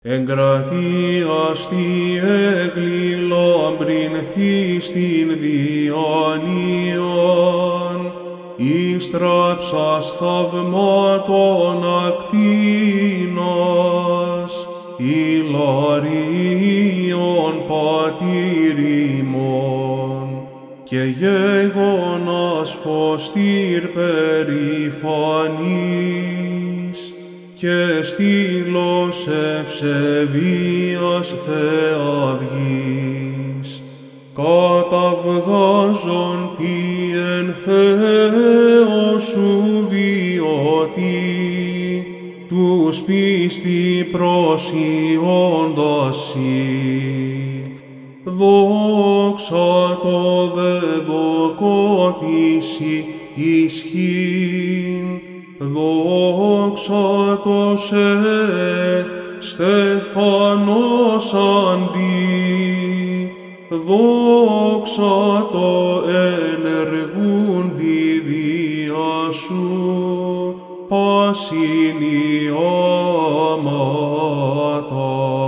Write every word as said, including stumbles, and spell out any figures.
Εγκρατείας τι εγλυλαμπρινθείς στην διανίαν, ίστραψας θαυμάτων ακτίνας, ηλαρίων πατήρ ημών, και γέγονας φωστήρ περηφανής, και στήλος ευσεβίας θεαυγής, καταβγάζον τι εν Θεό σου βιωτή, τους πίστη προσιώντας σοι. Δόξα το δεδοκότηση ισχύν, δόξα το σε στεφανός αντί, δόξα το ενεργούντι δια σου, πάσιν οι άματα.